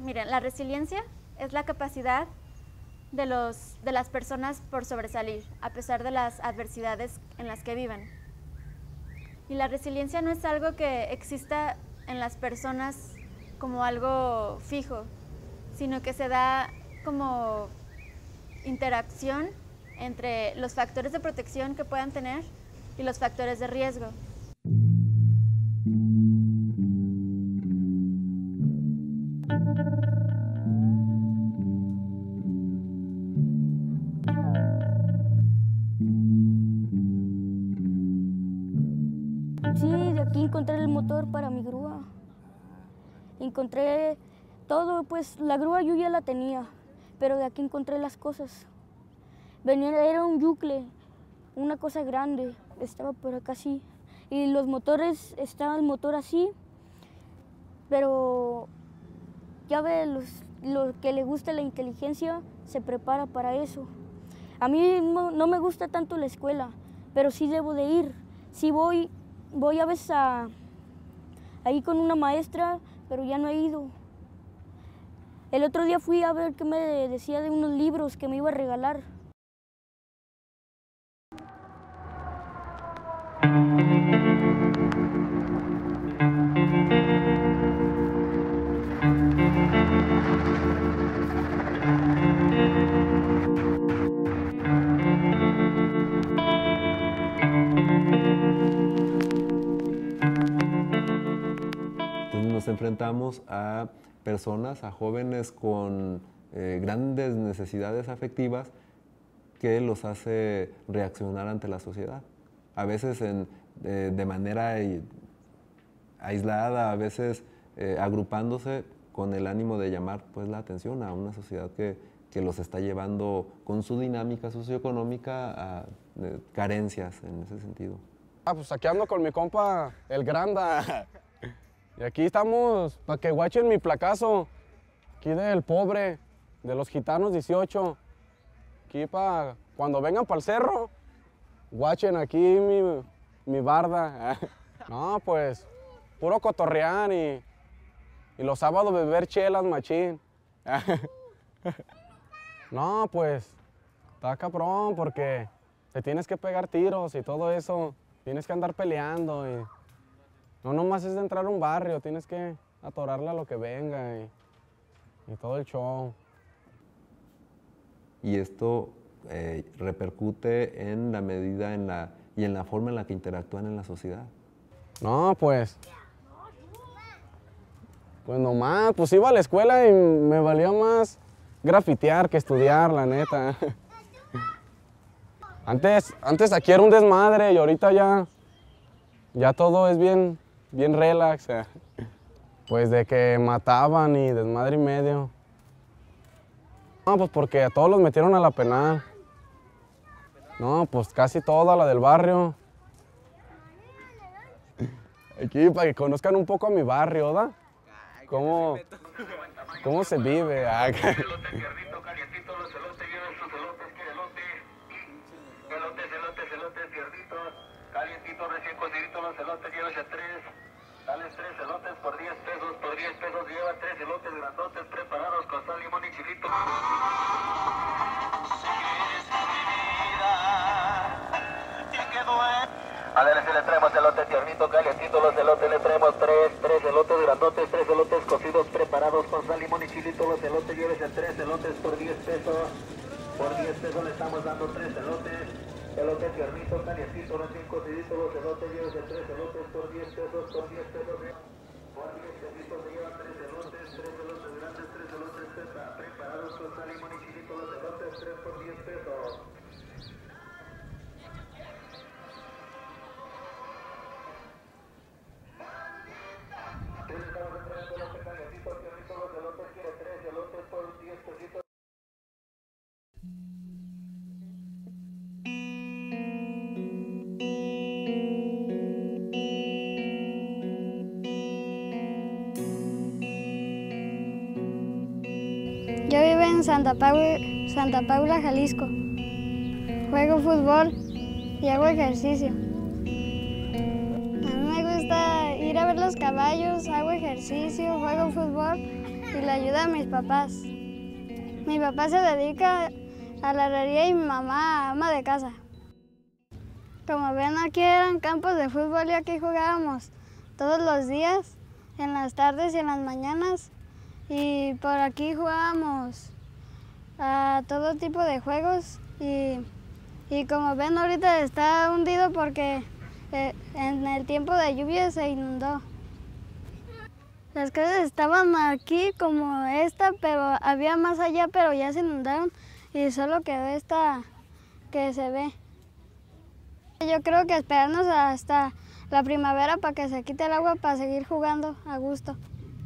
Miren, la resiliencia es la capacidad de las personas por sobresalir, a pesar de las adversidades en las que viven. Y la resiliencia no es algo que exista en las personas como algo fijo, sino que se da como interacción entre los factores de protección que puedan tener y los factores de riesgo. Sí, de aquí encontré el motor para mi grúa. Encontré todo, pues la grúa yo ya la tenía, pero de aquí encontré las cosas. Era un yucle, una cosa grande, estaba por acá así. Y los motores, estaba el motor así, pero ya ve, lo que le gusta la inteligencia se prepara para eso. A mí no me gusta tanto la escuela, pero sí debo de ir. Sí voy a veces ahí con una maestra, pero ya no he ido. El otro día fui a ver qué me decía de unos libros que me iba a regalar. Entonces nos enfrentamos a personas, a jóvenes con grandes necesidades afectivas que los hace reaccionar ante la sociedad. A veces de manera aislada, a veces agrupándose con el ánimo de llamar pues, la atención a una sociedad que los está llevando con su dinámica socioeconómica a carencias en ese sentido. Pues aquí ando con mi compa, el Granda. Y aquí estamos para que guachen mi placazo. Aquí del pobre, de los gitanos 18. Aquí para cuando vengan para el cerro, guachen aquí mi barda. No, pues, puro cotorrear y los sábados beber chelas machín. No, pues, está cabrón porque te tienes que pegar tiros y todo eso. Tienes que andar peleando y no nomás es de entrar a un barrio, tienes que atorarle a lo que venga y todo el show. Y esto repercute en la medida y en la forma en la que interactúan en la sociedad. No, pues nomás, pues iba a la escuela y me valía más grafitear que estudiar, la neta. Antes aquí era un desmadre y ahorita ya todo es bien relax. Pues de que mataban y desmadre y medio. No, pues porque a todos los metieron a la penal. No, pues casi toda la del barrio. Aquí para que conozcan un poco a mi barrio, ¿verdad? ¿Cómo se vive? Calientito, recién cocidito los elotes, llévese 3. Dale 3 elotes por 10 pesos, lleva 3 elotes grandotes preparados con sal, limón y chilito. Adelante le traemos elote tiernito, calientito los elotes, le traemos 3 elotes grandotes, 3 elotes cocidos preparados con sal, limón y chilito los elotes, llévese 3 elotes por 10 pesos. Por 10 pesos le estamos dando 3 elotes. Elote tiernito, calientito, recién cocidito, los elotes, llévese 3 elotes por 10 pesos, por 10 pesos. Por 10 pesitos se llevan 3 elotes grandes, 3 elotes preparados con sal, limón y chilito, los elotes, 3 por 10 pesos. Calientito, tiernito, los elotes, quiere 3 elotes por 10 pesitos. Yo vivo en Santa Paula, Jalisco. Juego fútbol y hago ejercicio. A mí me gusta ir a ver los caballos, hago ejercicio, juego fútbol y la ayuda de mis papás. Mi papá se dedica a la herrería y mi mamá ama de casa. Como ven, aquí eran campos de fútbol y aquí jugábamos todos los días, en las tardes y en las mañanas. Y por aquí jugábamos a todo tipo de juegos y como ven ahorita está hundido porque en el tiempo de lluvia se inundó. Las casas estaban aquí como esta, pero había más allá, pero ya se inundaron y solo quedó esta que se ve. Yo creo que esperarnos hasta la primavera para que se quite el agua para seguir jugando a gusto.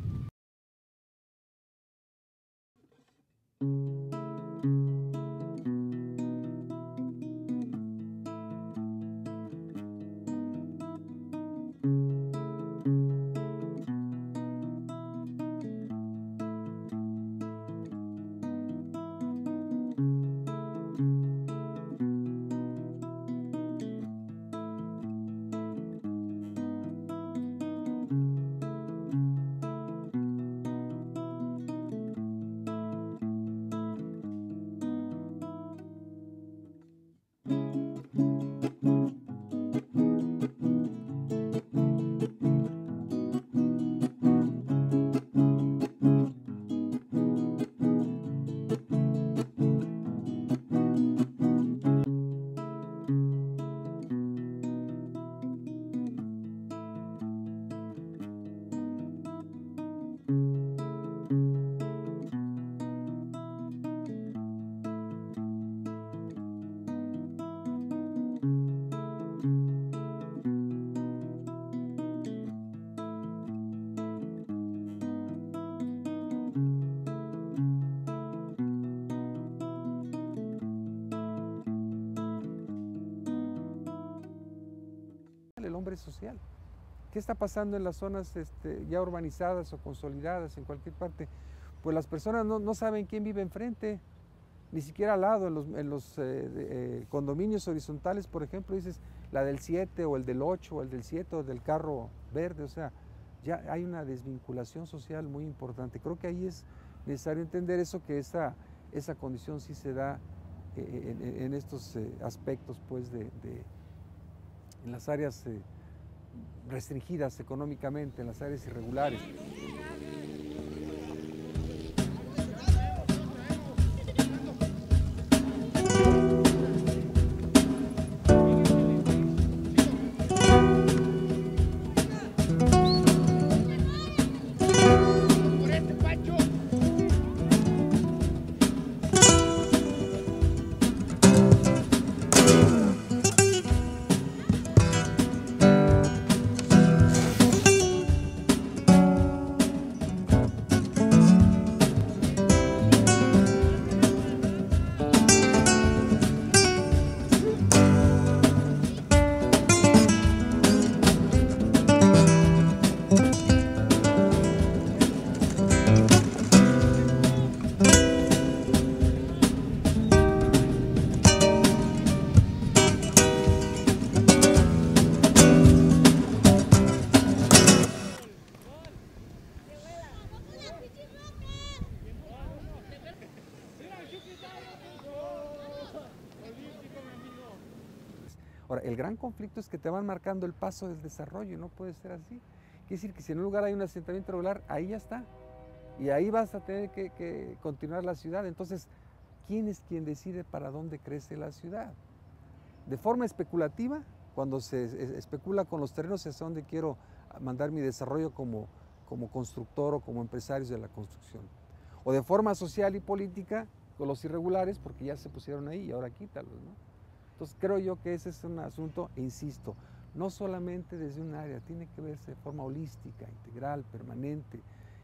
El hombre social. ¿Qué está pasando en las zonas ya urbanizadas o consolidadas en cualquier parte? Pues las personas no saben quién vive enfrente, ni siquiera al lado. En los condominios horizontales, por ejemplo, dices la del 7 o el del 8 o el del 7 o del carro verde, o sea, ya hay una desvinculación social muy importante. Creo que ahí es necesario entender eso, que esa condición sí se da en estos aspectos, pues, en las áreas restringidas económicamente, en las áreas irregulares. Ahora, el gran conflicto es que te van marcando el paso del desarrollo y no puede ser así. Quiere decir que si en un lugar hay un asentamiento regular, ahí ya está. Y ahí vas a tener que continuar la ciudad. Entonces, ¿quién es quien decide para dónde crece la ciudad? De forma especulativa, cuando se especula con los terrenos hacia dónde quiero mandar mi desarrollo como constructor o como empresario de la construcción. O de forma social y política, con los irregulares, porque ya se pusieron ahí y ahora quítalos, ¿no? Entonces creo yo que ese es un asunto, e insisto, no solamente desde un área, tiene que verse de forma holística, integral, permanente,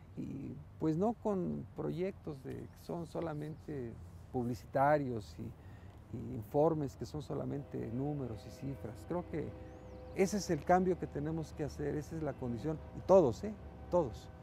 y pues no con proyectos que son solamente publicitarios y informes que son solamente números y cifras. Creo que ese es el cambio que tenemos que hacer, esa es la condición, y todos, todos.